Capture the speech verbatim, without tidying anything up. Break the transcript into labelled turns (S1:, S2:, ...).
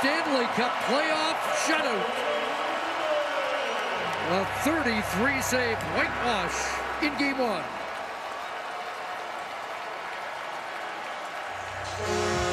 S1: Stanley Cup playoff shutout. A thirty-three save whitewash in game one.